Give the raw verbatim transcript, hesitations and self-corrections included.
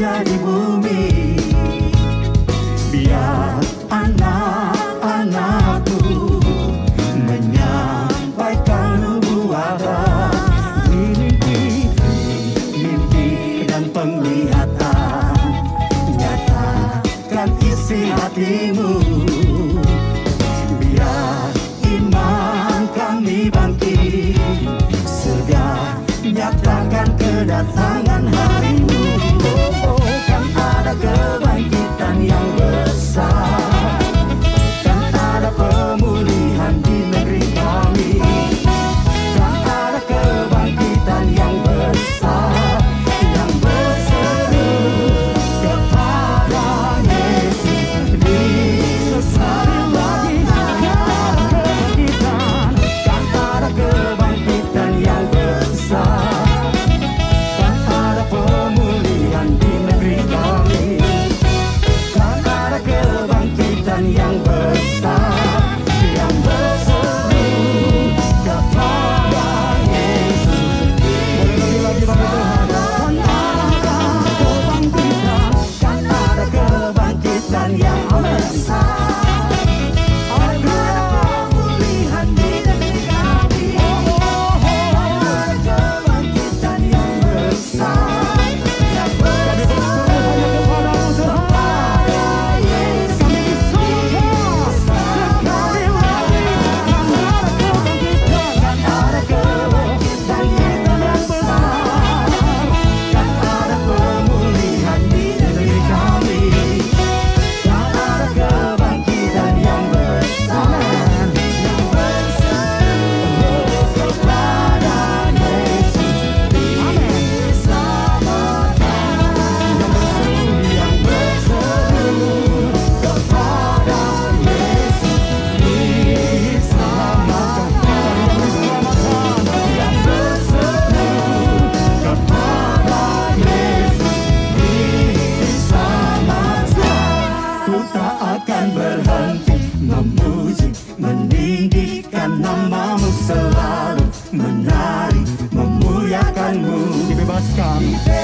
raja di bumi. Biar anak-anakku menyampaikan nubuatan, mimpi, mimpi dan penglihatan, nyatakan isi hatimu. Biar iman kami bangkit, segera nyatakan kedatangan harimu. Oh, oh, kan ada kebangkitan yang besar, kan ada pemulihan di negeri kami, kan ada kebangkitan yang besar, yang berseru kepada Yesus di sesat lagi. Kan ada kebangkitan, kan ada kebangkitan yang besar, kan ada pemulihan di negeri kami, kan ada kebangkitan yang besar, yang berseru kepada Yesus. Boleh lagi bagi Tuhan. Kan ada kebangkitan, kan ada kebangkitan yang besar, ada pemulihan di negeri kami, kan ada kebangkitan yang besar, yang berseru kepada Yesus. Kami disurga sekali lagi. Kan ada kebangkitan, kan ada kebangkitan yang besar, kan ada pemulihan di negeri kami, kan ada kebangkitan yang besar, yang berseru kepada Yesus diselamatkan, yang berseru, yang berseru kepada Yesus diselamatkan, yang berseru kepada Yesus diselamatkan. Ku tak akan berhenti memuji, meninggikan namamu, selalu menari memuliakanmu. Dibebaskan.